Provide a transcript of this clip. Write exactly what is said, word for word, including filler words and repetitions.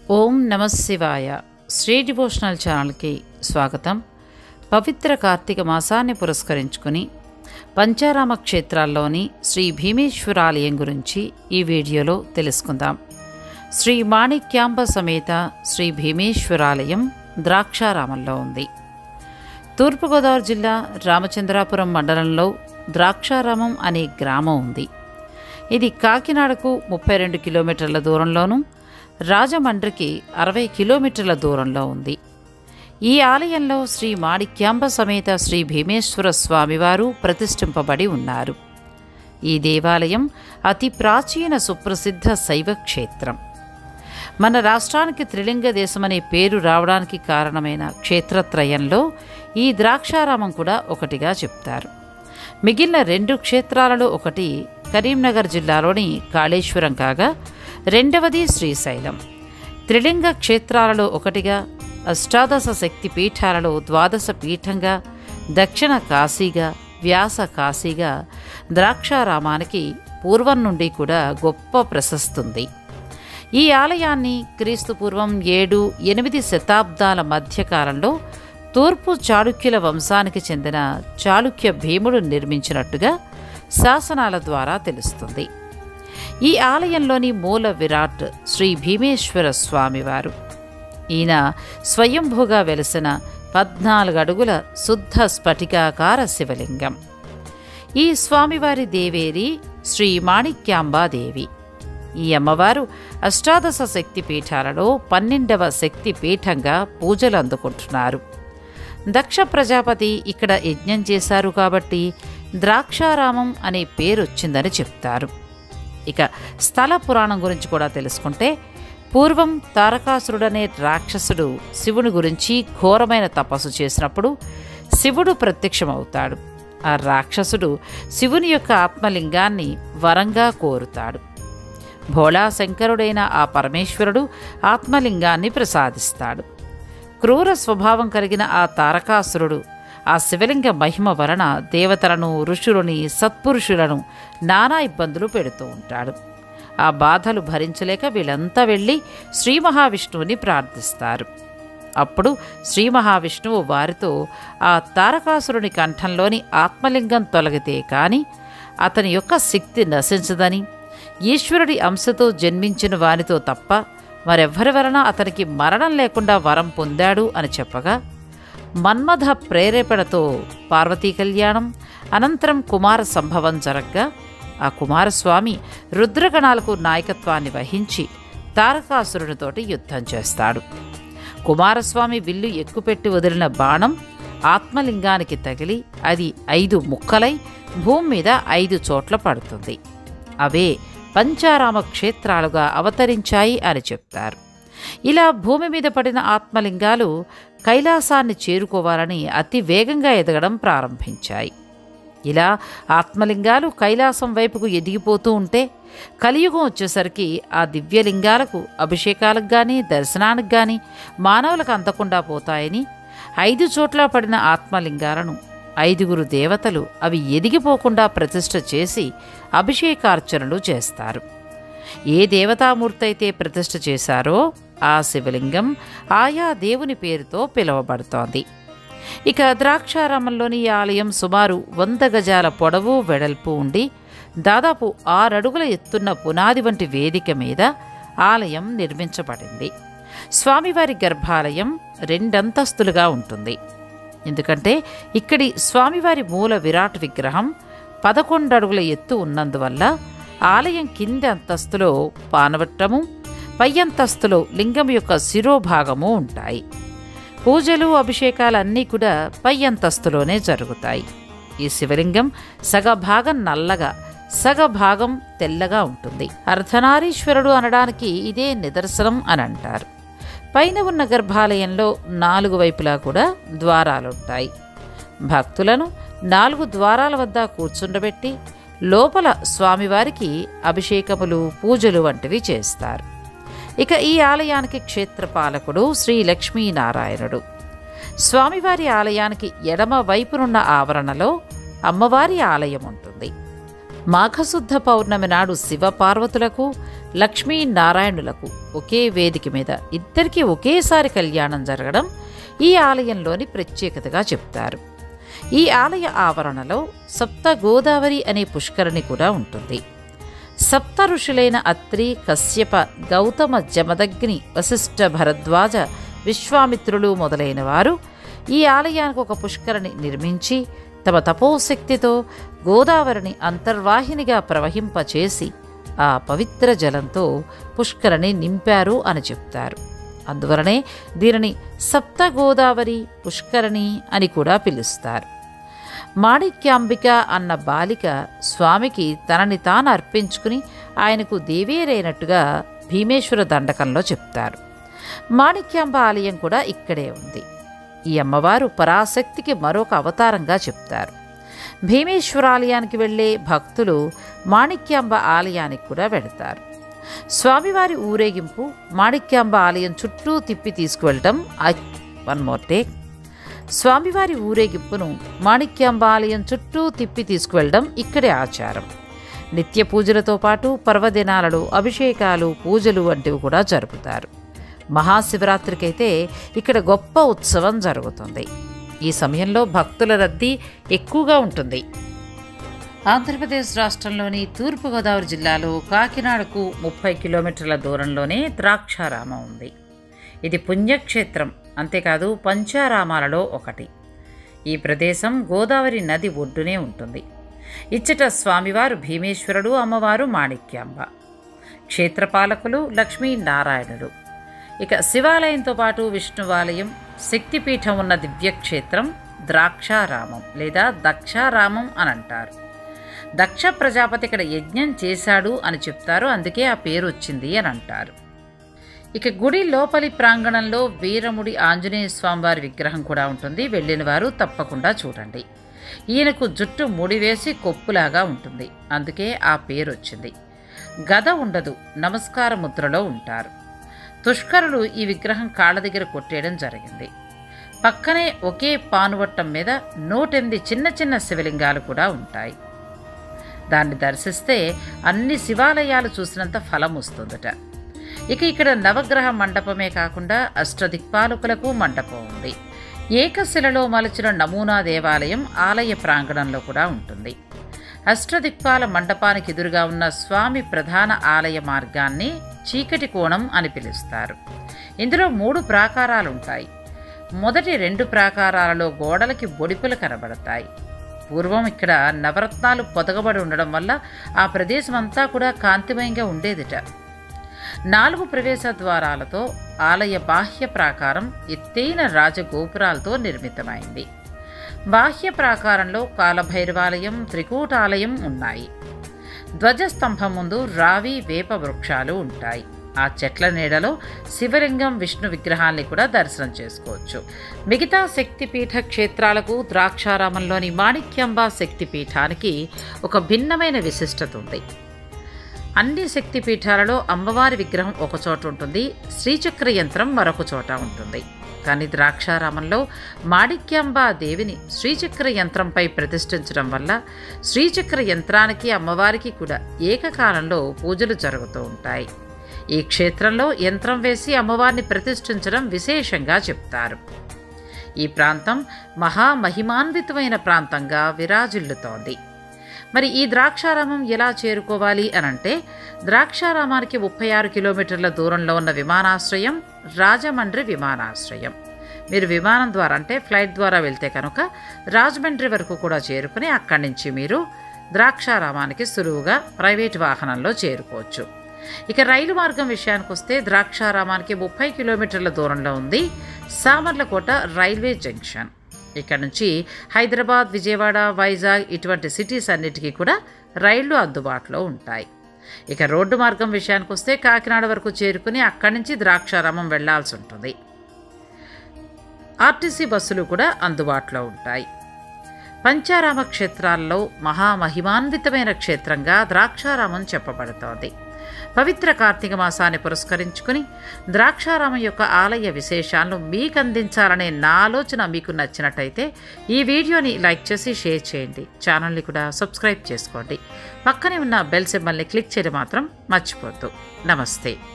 ఓం నమ శివాయ. శ్రీ డివోషనల్ ఛానల్కి స్వాగతం. పవిత్ర కార్తీక మాసాన్ని పురస్కరించుకుని పంచారామ క్షేత్రాల్లోని శ్రీ భీమేశ్వరాలయం గురించి ఈ వీడియోలో తెలుసుకుందాం. శ్రీ మాణిక్యాంబ సమేత శ్రీ భీమేశ్వరాలయం ద్రాక్షారామంలో ఉంది. తూర్పుగోదావరి జిల్లా రామచంద్రాపురం మండలంలో ద్రాక్షారామం అనే గ్రామం ఉంది. ఇది కాకినాడకు ముప్పై రెండు కిలోమీటర్ల దూరంలోనూ రాజమండ్రికి అరవై కిలోమీటర్ల దూరంలో ఉంది. ఈ ఆలయంలో శ్రీ మాణిక్యాంబ సమేత శ్రీ భీమేశ్వర స్వామివారు ప్రతిష్ఠింపబడి ఉన్నారు. ఈ దేవాలయం అతి ప్రాచీన సుప్రసిద్ధ శైవ క్షేత్రం. మన రాష్ట్రానికి త్రిలింగ దేశమనే పేరు రావడానికి కారణమైన క్షేత్రత్రయంలో ఈ ద్రాక్షారామం కూడా ఒకటిగా చెప్తారు. మిగిలిన రెండు క్షేత్రాలలో ఒకటి కరీంనగర్ జిల్లాలోని కాళేశ్వరం కాగా రెండవది శ్రీశైలం. త్రిలింగ క్షేత్రాలలో ఒకటిగా, అష్టాదశ శక్తి పీఠాలలో ద్వాదశ పీఠంగా, దక్షిణ కాశీగా, వ్యాస కాశీగా ద్రాక్షారామానికి పూర్వం నుండి కూడా గొప్ప ప్రశస్తుంది. ఈ ఆలయాన్ని క్రీస్తు పూర్వం ఏడు ఎనిమిది శతాబ్దాల మధ్యకాలంలో తూర్పు చాళుక్యుల వంశానికి చెందిన చాళుక్య భీముడు నిర్మించినట్టుగా శాసనాల ద్వారా తెలుస్తుంది. ఈ ఆలయంలోని మూల విరాట్ శ్రీ భీమేశ్వర స్వామివారు. ఈయన స్వయంభూగా వెలిసిన పద్నాలుగు అడుగుల శుద్ధ స్ఫటికాకార శివలింగం. ఈ స్వామివారి దేవేరి శ్రీ మాణిక్యాంబాదేవి. ఈ అమ్మవారు అష్టాదశ శక్తి పీఠాలలో పన్నెండవ శక్తి పీఠంగా పూజలు అందుకుంటున్నారు. దక్ష ప్రజాపతి ఇక్కడ యజ్ఞం చేశారు కాబట్టి ద్రాక్షారామం అనే పేరు వచ్చిందని చెప్తారు. ఇక స్థల పురాణం గురించి కూడా తెలుసుకుంటే, పూర్వం తారకాసురుడనే రాక్షసుడు శివుని గురించి ఘోరమైన తపస్సు చేసినప్పుడు శివుడు ప్రత్యక్షమవుతాడు. ఆ రాక్షసుడు శివుని యొక్క ఆత్మలింగాన్ని వరంగా కోరుతాడు. భోళా శంకరుడైన ఆ పరమేశ్వరుడు ఆత్మలింగాన్ని ప్రసాదిస్తాడు. క్రూర స్వభావం కలిగిన ఆ తారకాసురుడు ఆ శివలింగ మహిమ వలన దేవతలను, ఋషులని, సత్పురుషులను నానా ఇబ్బందులు పెడుతూ ఉంటాడు. ఆ బాధలు భరించలేక వీళ్ళంతా వెళ్ళి శ్రీ మహావిష్ణువుని ప్రార్థిస్తారు. అప్పుడు శ్రీ మహావిష్ణువు వారితో ఆ తారకాసురుని కంఠంలోని ఆత్మలింగం తొలగితే కాని అతని యొక్క శక్తి నశించదని, ఈశ్వరుడి అంశతో జన్మించిన వారితో తప్ప మరెవ్వరి వలన అతనికి మరణం లేకుండా వరం పొందాడు అని చెప్పగా, మన్మథ ప్రేరేపణతో పార్వతీ కళ్యాణం అనంతరం కుమార సంభవం జరగ్గా ఆ కుమారస్వామి రుద్రగణాలకు నాయకత్వాన్ని వహించి తారకాసురునితోటి యుద్ధం చేస్తాడు. కుమారస్వామి విల్లు ఎక్కుపెట్టి వదిలిన బాణం ఆత్మలింగానికి తగిలి అది ఐదు ముక్కలై భూమి మీద ఐదు చోట్ల పడుతుంది. అవే పంచారామ క్షేత్రాలుగా అవతరించాయి అని చెప్తారు. ఇలా భూమి మీద పడిన ఆత్మలింగాలు కైలాసాన్ని చేరుకోవాలని అతి వేగంగా ఎదగడం ప్రారంభించాయి. ఇలా ఆత్మలింగాలు కైలాసం వైపుకు ఎదిగిపోతూ ఉంటే కలియుగం వచ్చేసరికి ఆ దివ్యలింగాలకు అభిషేకాలకు కానీ దర్శనానికి కానీ మానవులకు అందకుండా పోతాయని ఐదు చోట్ల పడిన ఆత్మలింగాలను ఐదుగురు దేవతలు అవి ఎదిగిపోకుండా ప్రతిష్ఠ చేసి అభిషేకార్చనలు చేస్తారు. ఏ దేవతామూర్తి అయితే ప్రతిష్ఠ చేశారో ఆ శివలింగం ఆయా దేవుని పేరుతో పిలువబడుతోంది. ఇక ద్రాక్షారామంలోని ఈ ఆలయం సుమారు వంద గజాల పొడవు వెడల్పు ఉండి దాదాపు ఆరడుగుల ఎత్తున్న పునాది వంటి వేదిక మీద ఆలయం నిర్మించబడింది. స్వామివారి గర్భాలయం రెండంతస్తులుగా ఉంటుంది. ఎందుకంటే ఇక్కడి స్వామివారి మూల విరాట్ విగ్రహం పదకొండు అడుగుల ఎత్తు ఉన్నందువల్ల ఆలయం కింది అంతస్తులో పానవట్టము, పై అంతస్తులో లింగం యొక్క శిరోభాగము ఉంటాయి. పూజలు, అభిషేకాలన్నీ కూడా పై అంతస్తులోనే జరుగుతాయి. ఈ శివలింగం సగభాగం నల్లగా, సగభాగం తెల్లగా ఉంటుంది. అర్ధనారీశ్వరుడు అనడానికి ఇదే నిదర్శనం అని అంటారు. పైన ఉన్న గర్భాలయంలో నాలుగు వైపులా కూడా ద్వారాలుంటాయి. భక్తులను నాలుగు ద్వారాల వద్ద కూర్చుండబెట్టి లోపల స్వామివారికి అభిషేకములు, పూజలు వంటివి చేస్తారు. ఇక ఈ ఆలయానికి క్షేత్రపాలకుడు శ్రీ లక్ష్మీనారాయణుడు. స్వామివారి ఆలయానికి ఎడమ వైపునున్న ఆవరణలో అమ్మవారి ఆలయం ఉంటుంది. మాఘశుద్ధ పౌర్ణమి నాడు శివపార్వతులకు లక్ష్మీనారాయణులకు ఒకే వేదిక మీద ఇద్దరికీ ఒకేసారి కళ్యాణం జరగడం ఈ ఆలయంలోని ప్రత్యేకతగా చెప్తారు. ఈ ఆలయ ఆవరణలో సప్త గోదావరి అనే పుష్కరిణి కూడా ఉంటుంది. సప్త ఋషులైన అత్రి, కశ్యప, గౌతమ, జమదగ్ని, వశిష్ఠ, భరద్వాజ, విశ్వామిత్రులు మొదలైన వారు ఈ ఆలయానికి ఒక పుష్కరిణి నిర్మించి తమ తపోశక్తితో గోదావరిని అంతర్వాహినిగా ప్రవహింపచేసి ఆ పవిత్ర జలంతో పుష్కరిణి నింపారు అని చెప్తారు. అందువలనే దీనిని సప్త గోదావరి పుష్కరిణి అని కూడా పిలుస్తారు. మాణిక్యాంబిక అన్న బాలిక స్వామికి తనని తాను అర్పించుకుని ఆయనకు దేవేరైనట్టుగా భీమేశ్వర దండకంలో చెప్తారు. మాణిక్యాంబ ఆలయం కూడా ఇక్కడే ఉంది. ఈ అమ్మవారు పరాశక్తికి మరొక అవతారంగా చెప్తారు. భీమేశ్వరాలయానికి వెళ్ళే భక్తులు మాణిక్యాంబ ఆలయానికి కూడా వెళతారు. స్వామివారి ఊరేగింపు మాణిక్యాంబ ఆలయం చుట్టూ తిప్పి తీసుకువెళ్ళటం వన్ మోర్ టేక్ స్వామివారి ఊరేగింపును మాణిక్యాంబ ఆలయం చుట్టూ తిప్పి తీసుకువెళ్ళడం ఇక్కడే ఆచారం. నిత్య పూజలతో పాటు పర్వదినాలలో అభిషేకాలు, పూజలు వంటివి కూడా జరుపుతారు. మహాశివరాత్రికైతే ఇక్కడ గొప్ప ఉత్సవం జరుగుతుంది. ఈ సమయంలో భక్తుల రద్దీ ఎక్కువగా ఉంటుంది. ఆంధ్రప్రదేశ్ రాష్ట్రంలోని తూర్పుగోదావరి జిల్లాలో కాకినాడకు ముప్పై కిలోమీటర్ల దూరంలోనే ద్రాక్షారామం ఉంది. ఇది పుణ్యక్షేత్రం, అంతేకాదు పంచారామాలలో ఒకటి. ఈ ప్రదేశం గోదావరి నది ఒడ్డునే ఉంటుంది. ఇచ్చట స్వామివారు భీమేశ్వరుడు, అమ్మవారు మాణిక్యాంబ, క్షేత్రపాలకులు లక్ష్మీనారాయణుడు. ఇక శివాలయంతో పాటు విష్ణువాలయం, శక్తిపీఠం ఉన్న దివ్యక్షేత్రం ద్రాక్షారామం లేదా దక్షారామం అని అంటారు. దక్ష ప్రజాపతి ఇక్కడ యజ్ఞం చేశాడు అని చెప్తారు, అందుకే ఆ పేరు వచ్చింది అని అంటారు. ఇక గుడి లోపలి ప్రాంగణంలో వీరముడి ఆంజనేయ స్వామివారి విగ్రహం కూడా ఉంటుంది. వెళ్ళిన వారు తప్పకుండా చూడండి. ఈయనకు జుట్టు ముడివేసి కొప్పులాగా ఉంటుంది, అందుకే ఆ పేరు వచ్చింది. గద ఉండదు, నమస్కార ముద్రలో ఉంటారు. తుష్కరులు ఈ విగ్రహం కాళ్ళ దగ్గర కొట్టేయడం జరిగింది. పక్కనే ఒకే పానువట్టం మీద నూటెనిమిది చిన్న చిన్న శివలింగాలు కూడా ఉంటాయి. దాన్ని దర్శిస్తే అన్ని శివాలయాలు చూసినంత ఫలం వస్తుందట. ఇక ఇక్కడ నవగ్రహ మండపమే కాకుండా అష్టదిక్పాలకులకు మండపం ఉంది. ఏకశిలలో మలచిన నమూనా దేవాలయం ఆలయ ప్రాంగణంలో కూడా ఉంటుంది. అష్టదిక్పాల మండపానికి ఎదురుగా ఉన్న స్వామి ప్రధాన ఆలయ మార్గాన్ని చీకటి కోణం అని పిలుస్తారు. ఇందులో మూడు ప్రాకారాలుంటాయి. మొదటి రెండు ప్రాకారాలలో గోడలకి బొడిపులు కనబడతాయి. పూర్వం ఇక్కడ నవరత్నాలు పొదగబడి ఉండడం వల్ల ఆ ప్రదేశం అంతా కూడా కాంతిమయంగా ఉండేదిట. నాలుగు ప్రవేశ ద్వారాలతో ఆలయ బాహ్య ప్రాకారం ఎత్తైన రాజగోపురాలతో నిర్మితమైంది. బాహ్య ప్రాకారంలో కాలభైరవాలయం, త్రికూటాలయం ఉన్నాయి. ధ్వజస్తంభం ముందు రావి, వేప వృక్షాలు ఉంటాయి. ఆ చెట్ల నీడలో శివలింగం, విష్ణు విగ్రహాల్ని కూడా దర్శనం చేసుకోవచ్చు. మిగతా శక్తిపీఠ క్షేత్రాలకు ద్రాక్షారామంలోని మాణిక్యాంబ శక్తిపీఠానికి ఒక భిన్నమైన విశిష్టత ఉంది. అన్ని శక్తిపీఠాలలో అమ్మవారి విగ్రహం ఒక చోట ఉంటుంది, శ్రీచక్ర యంత్రం మరొక చోట ఉంటుంది. కానీ ద్రాక్షారామంలో మాణిక్యాంబ దేవిని శ్రీచక్ర యంత్రంపై ప్రతిష్ఠించడం వల్ల శ్రీచక్ర యంత్రానికి, అమ్మవారికి కూడా ఏకకాలంలో పూజలు జరుగుతూ ఉంటాయి. ఈ క్షేత్రంలో యంత్రం వేసి అమ్మవారిని ప్రతిష్ఠించడం విశేషంగా చెప్తారు. ఈ ప్రాంతం మహామహిమాన్వితమైన ప్రాంతంగా విరాజిల్లుతోంది. మరి ఈ ద్రాక్షారామం ఎలా చేరుకోవాలి అనంటే, ద్రాక్షారామానికి ముప్పై ఆరు కిలోమీటర్ల దూరంలో ఉన్న విమానాశ్రయం రాజమండ్రి విమానాశ్రయం. మీరు విమానం ద్వారా అంటే ఫ్లైట్ ద్వారా వెళ్తే కనుక రాజమండ్రి వరకు కూడా చేరుకుని అక్కడి నుంచి మీరు ద్రాక్షారామానికి సులువుగా ప్రైవేట్ వాహనంలో చేరుకోవచ్చు. ఇక రైలు మార్గం విషయానికి వస్తే ద్రాక్షారామానికి ముప్పై కిలోమీటర్ల దూరంలో ఉంది సామర్లకోట రైల్వే జంక్షన్. ఇక్కడ నుంచి హైదరాబాద్, విజయవాడ, వైజాగ్ ఇటువంటి సిటీస్ అన్నిటికీ కూడా రైళ్లు అందుబాటులో ఉంటాయి. ఇక రోడ్డు మార్గం విషయానికి వస్తే కాకినాడ వరకు చేరుకుని అక్కడి నుంచి ద్రాక్షారామం వెళ్లాల్సి ఉంటుంది. ఆర్టీసీ బస్సులు కూడా అందుబాటులో ఉంటాయి. పంచారామ క్షేత్రాల్లో మహామహిమాన్వితమైన క్షేత్రంగా ద్రాక్షారామం చెప్పబడుతోంది. పవిత్ర కార్తీక మాసాన్ని పురస్కరించుకుని ద్రాక్షారామం యొక్క ఆలయ విశేషాలను మీకు అందించాలనే నా ఆలోచన మీకు నచ్చినట్టయితే ఈ వీడియోని లైక్ చేసి షేర్ చేయండి. ఛానల్ని కూడా సబ్స్క్రైబ్ చేసుకోండి. పక్కనే ఉన్న బెల్ సింబల్ని క్లిక్ చేయడం మాత్రం మర్చిపోవద్దు. నమస్తే.